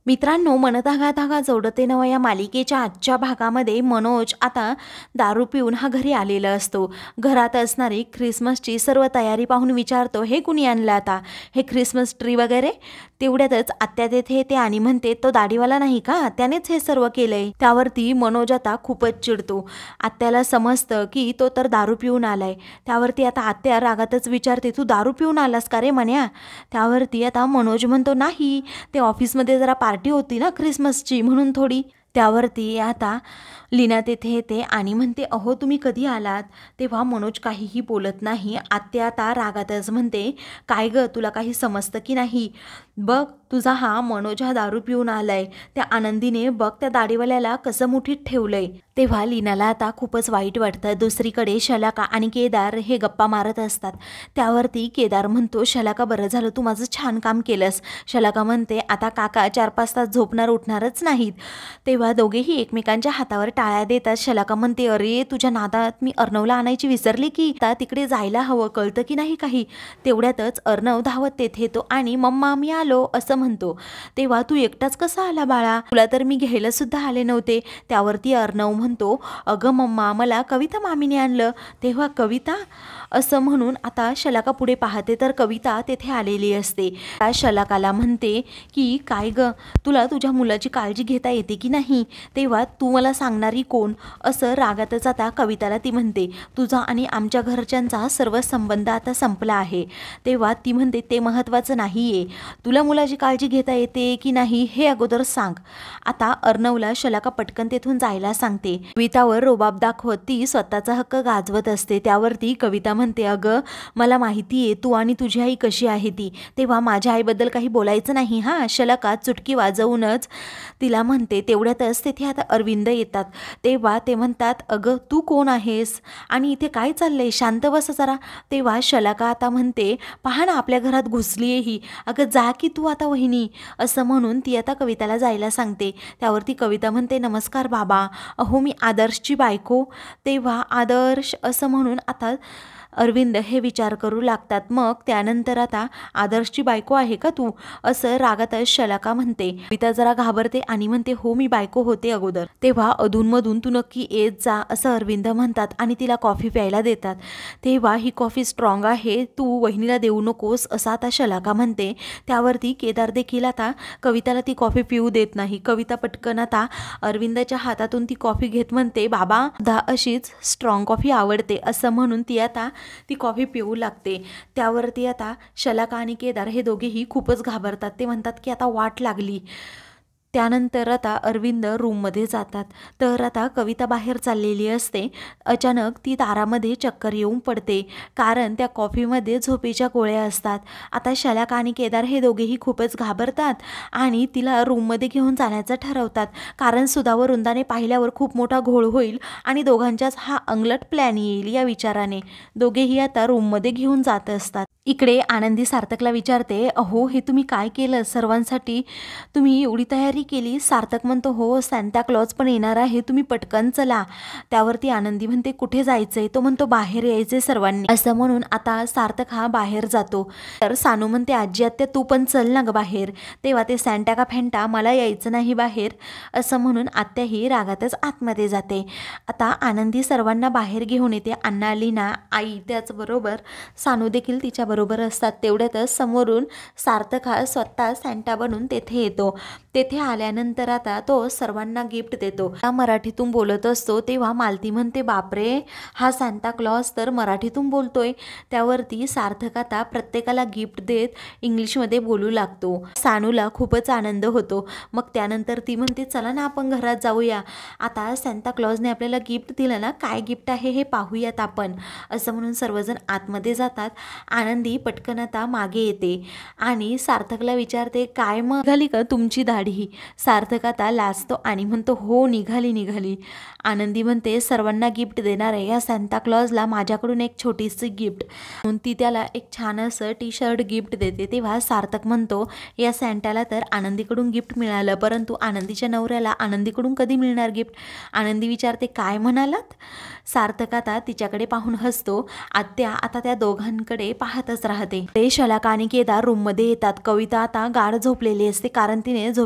मित्रांनो, मन धागा धागा जोडते नवा या मालिकेच्या आजच्या भागामध्ये मनोज आता दारू पिऊन हा घरी आलेला असतो। घरात असणारी ख्रिसमसची सर्व तयारी पाहून विचारतो, हे कुणी आणलं आता, हे ख्रिसमस ट्री वगैरे। तेवढ्यातच आत्या तेथे येते आणि म्हणते, तो दाढीवाला नाही का, त्यानेच हे सर्व केलंय। त्यावरती मनोज आता खूपच चिडतो। आत्याला समजतं की तो तर दारू पिऊन आलाय। त्यावरती आता आत्या रागातच विचारते, तू दारू पिऊन आलास का रे मन्या? त्यावरती आता मनोज म्हणतो, नाही, ते ऑफिसमध्ये जरा पार्टी होती ना ख्रिसमसची, म्हणून थोडी। त्यावरती आता लीना तेथे येते आणि म्हणते, अहो तुम्ही कधी आलात? तेव्हा मनोज काहीही बोलत नाही। आत्या आता रागातच म्हणते, काय ग, तुला काही समजतं की नाही? बघ, तुझा हा मनोज हा दारू पिऊन आलाय, त्या आनंदीने बघ त्या दाढीवाल्याला कसं मुठीत ठेवलंय। तेव्हा लीनाला आता खूपच वाईट वाटतं। दुसरीकडे शलाका आणि केदार हे गप्पा मारत असतात। त्यावरती केदार म्हणतो, शलाका बरं झालं तू माझं छान काम केलंस। शलाका म्हणते, आता काका 4-5 तास झोपणार उठणारच नाहीत। तेव्हा दोघेही एकमेकांच्या हातावर टाळ्या देतात। शलाका म्हणते, अरे तुझ्या नादात मी अर्णवला आणायची विसरली की, आता तिकडे जायला हवं, कळतं की नाही काही? तेवढ्यातच अर्णव धावत तेथे येतो आणि मम्मा मी आलो असं म्हणतो। तेव्हा तू एकटाच कसा आला बाळा, तुला तर मी घ्यायला सुद्धा आले नव्हते। त्यावरती अर्णव म्हणतो, अगं मम्मा, मला कविता मामीने आणलं। तेव्हा कविता असं म्हणून आता शलाका पुढे पाहते तर कविता तेथे आलेली असते। त्या शलाकाला म्हणते की, काय ग, तुला तुझ्या मुलाची काळजी घेता येते की नाही? तेव्हा तू मला सांगणारी कोण? असं रागातच आता कविताला ती म्हणते, तुझा आणि आमच्या घरच्यांचा सर्व संबंध आता संपला आहे। तेव्हा ती म्हणते, ते महत्त्वाचं नाहीये, तुला मुलाची काळजी घेता येते की नाही हे अगोदर सांग। आता अर्णवला शलाका पटकन तेथून जायला सांगते। कवितावर रोबाब दाखवत ती स्वतःचा हक्क गाजवत असते। त्यावरती कविता म्हणते, अगं मला माहिती आहे तू आणि तुझी आई कशी आहे ती, तेव्हा माझ्या आईबद्दल काही बोलायचं नाही हां। शलाका चुटकी वाजवूनच तिला म्हणते। तेवढ्यातच तेथे आता अरविंद येतात। तेव्हा ते म्हणतात, अगं तू कोण आहेस आणि इथे काय चाललंय, शांत बस जरा। तेव्हा शलाका आता म्हणते, पहा ना आपल्या घरात घुसली आहे ही, अगं जा की तू आता वहिनी, असं म्हणून ती आता कविताला जायला सांगते। त्यावरती कविता म्हणते, नमस्कार बाबा, अहो मी आदर्शची बायको। तेव्हा आदर्श असं म्हणून आता अरविंद हे विचार करू लागतात। मग त्यानंतर आता आदर्शची बायको आहे का तू, असं रागातच शलाका म्हणते। कविता जरा घाबरते आणि म्हणते, हो मी बायको होते अगोदर। तेव्हा अधूनमधून तू नक्की येत जा असं अरविंद म्हणतात आणि तिला कॉफी प्यायला देतात। तेव्हा ही कॉफी स्ट्रॉंग आहे, तू वहिनीला देऊ नकोस असं आता शलाका म्हणते। त्यावरती केदार देखील आता कविताला ती कॉफी पिऊ देत नाही। कविता पटकन आता अरविंदाच्या हातातून ती कॉफी घेत म्हणते, बाबा अशीच स्ट्रॉंग कॉफी आवडते, असं म्हणून ती आता ती कॉफी पिऊ लागते। त्यावरती आता शलाका आणि केदार हे दोघेही खूपच घाबरतात। ते म्हणतात की आता वाट लागली। त्यानंतर आता अरविंद रूममध्ये जातात तर आता कविता बाहेर चाललेली असते। अचानक ती दारामध्ये चक्कर येऊन पडते, कारण त्या कॉफीमध्ये झोपेच्या गोळ्या असतात। आता शलाका आणि केदार हे दोघेही खूपच घाबरतात आणि तिला रूममध्ये घेऊन जाण्याचं ठरवतात, कारण सुधा व वृंदाने पाहिल्यावर खूप मोठा घोळ होईल आणि दोघांच्याच हा अंगलट प्लॅन येईल या विचाराने दोघेही आता रूममध्ये घेऊन जात असतात। इकडे आनंदी सार्थकला विचारते, अहो हे तुम्ही काय केलं, सर्वांसाठी तुम्ही एवढी तयारी केली? सार्थक म्हणतो, हो सॅन्टा क्लॉज पण येणार आहे, तुम्ही पटकन चला। त्यावरती आनंदी म्हणते, कुठे जायचंय? तो म्हणतो, बाहेर यायचंय सर्वांनी, असं म्हणून आता सार्थक हा बाहेर जातो। तर सानू म्हणते, आजी आत्या तू पण चल ना ग बाहेर। तेव्हा ते सॅन्टा का फॅन्टा, मला यायचं नाही बाहेर, असं म्हणून आत्या ही रागातच आतमध्ये जाते। आता आनंदी सर्वांना बाहेर घेऊन येते। अण्णा, लीना, आई, त्याचबरोबर सानू देखील तिच्या बरोबर असतात। तेवढ्यातच समोरून सार्थक हा स्वतः सॅन्टा बनून तेथे येतो। तेथे आल्यानंतर आता तो सर्वांना गिफ्ट देतो। मराठीतून बोलत असतो तेव्हा मालती म्हणते, बापरे, हा सॅन्टा क्लॉज तर मराठीतून बोलतोय। त्यावरती सार्थक आता प्रत्येकाला गिफ्ट देत इंग्लिशमध्ये बोलू लागतो। सानूला खूपच आनंद होतो। मग त्यानंतर ती म्हणते, चला ना आपण घरात जाऊया, आता सॅन्टा क्लॉजने आपल्याला गिफ्ट दिलं ना, काय गिफ्ट आहे हे पाहूयात आपण, असं म्हणून सर्वजण आतमध्ये जातात। आनंदी पटकन आता मागे येते आणि सार्थकला विचारते, काय मग निघाली का तुमची दाढी? सार्थक आता लाजतो आणि म्हणतो, हो निघाली। आनंदी म्हणते, सर्वांना गिफ्ट देणार आहे या सॅन्टा क्लॉजला माझ्याकडून एक छोटीशी गिफ्ट, म्हणून ती त्याला एक छान असं टी-शर्ट गिफ्ट देते। तेव्हा सार्थक म्हणतो, या सॅन्टाला तर आनंदीकडून गिफ्ट मिळालं, परंतु आनंदीच्या नवऱ्याला आनंदीकडून कधी मिळणार गिफ्ट? आनंदी विचारते, काय म्हणालात? सार्थक आता तिच्याकडे पाहून हसतो। आत्या आता त्या दोघांकडे पाहतच राहते। ते शलाका आणि केदार रूममध्ये येतात। कविता आता गाढ झोपलेली असते, कारण तिने झोपेच्या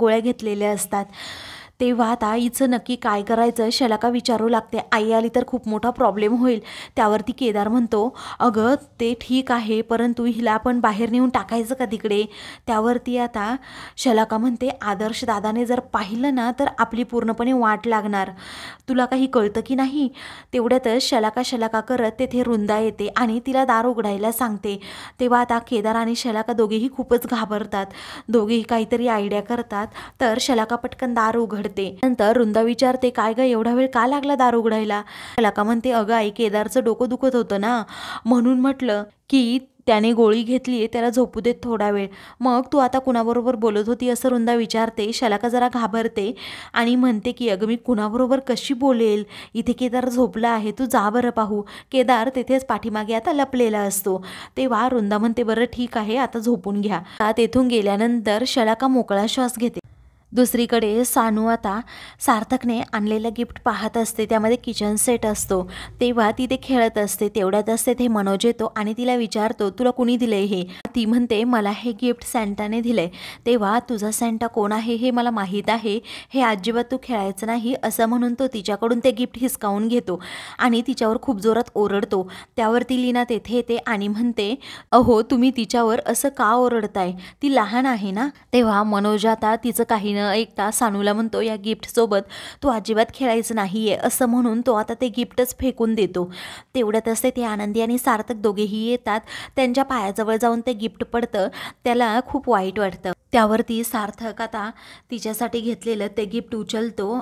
गोळ्या घेतलेल्या असतात. तेव्हा आता हिचं नक्की काय करायचं शलाका विचारू लागते. आई आली तर खूप मोठा प्रॉब्लेम होईल. त्यावरती केदार म्हणतो, अगं ते ठीक आहे, परंतु हिला आपण बाहेर नेऊन टाकायचं का तिकडे? त्यावरती आता शलाका म्हणते, आदर्श दादाने जर पाहिलं ना तर आपली पूर्णपणे वाट लागणार. तुला काही कळतं की नाही? तेवढ्यातच शलाका करत तेथे वृंदा येते आणि तिला दार उघडायला सांगते. तेव्हा आता केदार आणि शलाका दोघेही खूपच घाबरतात. दोघेही काहीतरी आयडिया करतात. तर शलाका पटकन दार उघडते. नंतर वृंदा विचारते, काय ग एवढा वेळ का लागला दार उघडायला? शलाका म्हणते, अगं आई केदारचं डोकं दुखत होतं ना, म्हणून म्हटलं की त्याने गोळी घेतली, त्याला झोपू देत थोडा वेळ. मग तू आता कुणाबरोबर बोलत होती असं वृंदा विचारते. शलाका जरा घाबरते आणि म्हणते की अगं मी कुणाबरोबर कशी बोलेल, इथे केदार झोपला आहे, तू जा बरं पाहू. केदार तेथेच पाठीमागे आता लपलेला असतो. तेव्हा वृंदा म्हणते, बरं ठीक आहे, आता झोपून घ्या. तेथून गेल्यानंतर शलाका मोकळा श्वास घेते. दुसरीकडे सानू आता सार्थकने आणलेलं गिफ्ट पाहत असते. त्यामध्ये किचन सेट असतो. तेव्हा ती ते खेळत असते. तेवढ्यातच ते मनोज येतो आणि तिला विचारतो, तुला कुणी दिलंय हे? ती म्हणते, मला हे गिफ्ट सॅन्टाने दिलंय. तेव्हा तुझा सॅन्टा कोण आहे हे मला माहीत आहे, हे अजिबात तू खेळायचं नाही असं म्हणून तो तिच्याकडून ते गिफ्ट हिसकावून घेतो आणि तिच्यावर खूप जोरात ओरडतो. त्यावरती लीना तेथे येते आणि म्हणते, अहो तुम्ही तिच्यावर असं का ओरडताय? ती लहान आहे ना. तेव्हा मनोज आता तिचं काही न ऐकता सानूला म्हणतो, या गिफ्टसोबत तू अजिबात खेळायचं नाहीये असं म्हणून तो आता ते गिफ्टच फेकून देतो. तेवढ्यातच ते आनंदी आणि सार्थक दोघेही येतात. त्यांच्या पायाजवळ जाऊन ते गिफ्ट पडतं. त्याला खूप वाईट वाटतं. त्यावरती सार्थक आता तिच्यासाठी घेतलेलं ते गिफ्ट उचलतो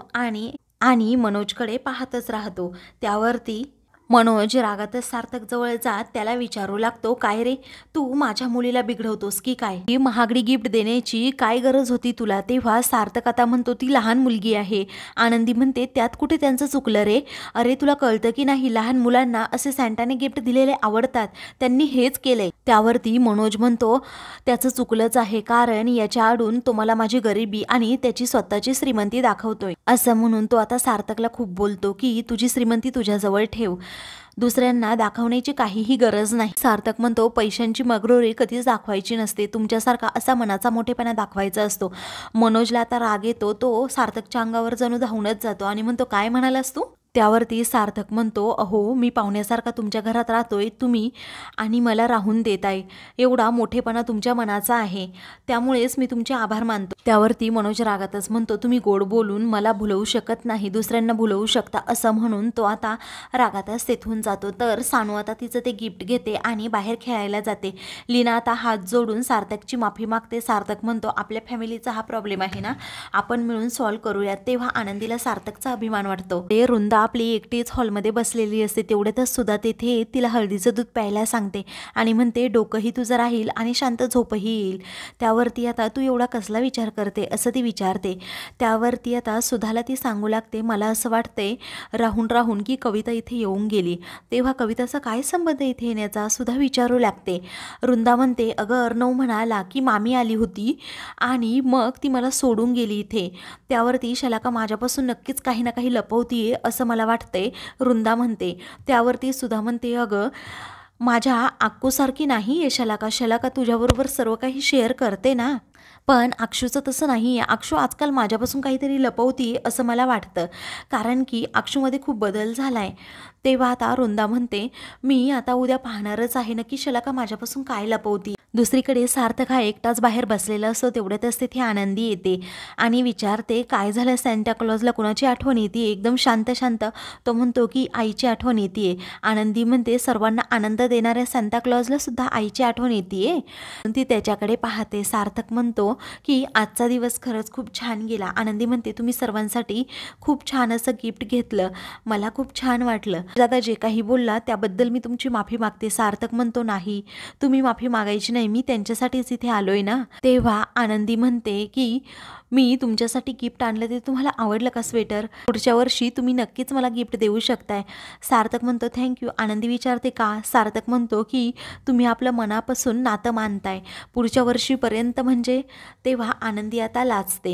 आणि मनोजकडे पाहतच राहतो. त्यावरती मनोज रागातच सार्थक जवळ जात त्याला विचारू लागतो, काय रे, तू माझ्या मुलीला बिघडवतोस की काय? ही महागडी गिफ्ट देण्याची काय गरज होती तुला? तेव्हा सार्थक आता म्हणतो, ती लहान मुलगी आहे. आनंदी म्हणते, त्यात कुठे त्यांचं चुकलं रे? अरे तुला कळतं की नाही, लहान मुलांना असे सॅन्टाने गिफ्ट दिलेले आवडतात, त्यांनी हेच केलंय. त्यावरती मनोज म्हणतो, त्याचं चुकलंच आहे, कारण याच्या आडून तो मला माझी गरिबी आणि त्याची स्वतःची श्रीमंती दाखवतोय असं म्हणून तो आता सार्थकला खूप बोलतो की तुझी श्रीमंती तुझ्याजवळ ठेव, दुसऱ्यांना दाखवण्याची काहीही गरज नाही. सार्थक म्हणतो, पैशांची मगरुरी कधीच दाखवायची नसते, तुमच्यासारखा असा मनाचा मोठेपणा दाखवायचा असतो. मनोजला आता राग येतो. तो सार्थकच्या अंगावर जणू धावूनच जातो आणि म्हणतो, काय म्हणालास तू? त्यावरती सार्थक म्हणतो, अहो मी पाहुण्यासारखा तुमच्या घरात राहतोय, तुम्ही आणि मला राहून देताय, एवढा मोठेपणा तुमच्या मनाचा आहे, त्यामुळेच मी तुमचे आभार मानतो. त्यावरती मनोज रागातच म्हणतो, तुम्ही गोड बोलून मला भुलवू शकत नाही, दुसऱ्यांना भुलवू शकता असं म्हणून तो आता रागातच तेथून जातो. तर सानू आता तिचं ते गिफ्ट घेते आणि बाहेर खेळायला जाते. लीना आता हात जोडून सार्थकची माफी मागते. सार्थक म्हणतो, आपल्या फॅमिलीचा हा प्रॉब्लेम आहे ना, आपण मिळून सॉल्व्ह करूयात. तेव्हा आनंदीला सार्थकचा अभिमान वाटतो. ते वृंदा आपली एकटीच हॉलमध्ये बसलेली असते. तेवढ्यातच सुद्धा तेथे तिला हळदीचं दूध प्यायला सांगते आणि म्हणते, डोकंही तुझं राहील आणि शांत झोपही येईल. त्यावरती आता तू एवढा कसला विचार करते असं ती विचारते. त्यावरती आता सुधाला ती सांगू लागते, मला असं वाटतंय राहून राहून की कविता इथे येऊन गेली. तेव्हा कविताचा काय संबंध इथे येण्याचा सुद्धा विचारू लागते. वृंदा म्हणते, अगं अर्णव म्हणाला की मामी आली होती आणि मग ती मला सोडून गेली इथे. त्यावरती शलाका माझ्यापासून नक्कीच काही ना काही लपवतीये असं मला वाटतंय, वृंदा म्हणते. त्यावरती सुधा म्हणते, अगं माझ्या अक्कूसारखी नाही आहे शलाका, शलाका तुझ्याबरोबर सर्व काही शेअर करते ना, पण अक्षूचं तसं नाही आहे. अक्षू आजकाल माझ्यापासून काहीतरी लपवती असं मला वाटतं, कारण की अक्षूमध्ये खूप बदल झाला आहे. तेव्हा आता वृंदा म्हणते, मी आता उद्या पाहणारच आहे नक्की शलाका माझ्यापासून काय लपवती. दुसरीकडे सार्थक हा एकटाच बाहेर बसलेला असतो. तेवढ्यातच तिथे आनंदी येते आणि विचारते, काय झालं, सॅन्टा क्लॉजला कुणाची आठवण येते? एकदम शांत शांत तो म्हणतो की आईची आठवण येते. आनंदी म्हणते, सर्वांना आनंद देणाऱ्या सॅन्टा क्लॉजला सुद्धा आईची आठवण येते. ती त्याच्याकडे पाहते. सार्थक म्हणतो की आजचा दिवस खरंच खूप छान गेला. आनंदी म्हणते, तुम्ही सर्वांसाठी खूप छान असं गिफ्ट घेतलं, मला खूप छान वाटलं. दादा जे काही बोलला त्याबद्दल मी तुमची माफी मागते. सार्थक म्हणतो, नाही तुम्ही माफी मागायची नाही, मी त्यांच्यासाठीच इथे आलोय ना. तेव्हा आनंदी म्हणते की मी तुमच्यासाठी गिफ्ट आणलं, ते तुम्हाला आवडलं का स्वेटर? पुढच्या वर्षी तुम्ही नक्कीच मला गिफ्ट देऊ शकताय. सार्थक म्हणतो, थँक्यू. आनंदी विचारते, का? सार्थक म्हणतो की तुम्ही आपलं मनापासून नातं मानताय, पुढच्या वर्षीपर्यंत म्हणजे. तेव्हा आनंदी आता लाजते.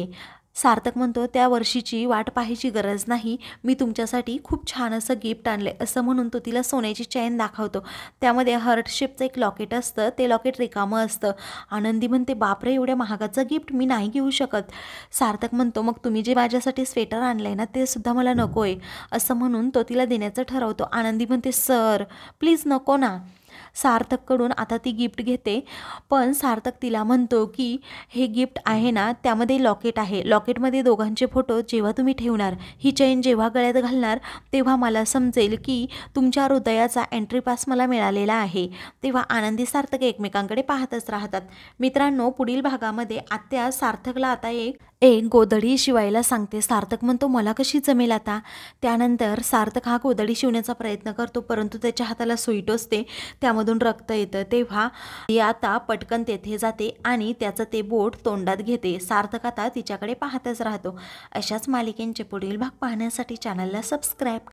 सार्थक म्हणतो, त्या वर्षीची वाट पाहायची गरज नाही, मी तुमच्यासाठी खूप छान असं गिफ्ट आणलंय, असं म्हणून तो तिला सोन्याची चेन दाखवतो. त्यामध्ये हार्ट शेपचं एक लॉकेट असतं, ते लॉकेट रिकामं असतं. आनंदी म्हणते, बापरे, एवढ्या महागाचं गिफ्ट मी नाही घेऊ शकत. सार्थक म्हणतो, मग तुम्ही जे माझ्यासाठी स्वेटर आणलंय ना, ते सुद्धा मला नको आहे, असं म्हणून तो तिला देण्याचं ठरवतो. आनंदी म्हणते, सर प्लीज नको ना. सार्थककडून आता ती गिफ्ट घेते, पण सार्थक तिला म्हणतो की हे गिफ्ट आहे ना, त्यामध्ये लॉकेट आहे, लॉकेटमध्ये दोघांचे फोटो जेव्हा तुम्ही ठेवणार, ही चेन जेव्हा गळ्यात घालणार, तेव्हा मला समजेल की तुमच्या हृदयाचा एंट्री पास मला मिळालेला आहे. तेव्हा आनंदी सार्थक एकमेकांकडे पाहतच राहतात. मित्रांनो, पुढील भागामध्ये आत्या सार्थकला आता एक एक गोधडी शिवायला सांगते. सार्थक म्हणतो, मला कशी जमेल आता. त्यानंतर सार्थक हा गोधडी शिवण्याचा प्रयत्न करतो, परंतु त्याच्या हाताला सुई टोचते, त्यामधून रक्त येतं. तेव्हा ती आता पटकन तेथे जाते आणि त्याचं ते बोट तोंडात घेते. सार्थक आता तिच्याकडे पाहतच राहतो. अशाच मालिकेंचे पुढील भाग पाहण्यासाठी चॅनलला सबस्क्राईब